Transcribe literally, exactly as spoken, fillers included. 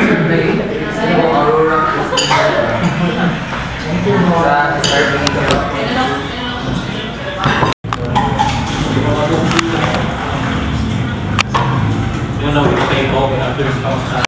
Aurora. Sa serving ko. You know, we take over after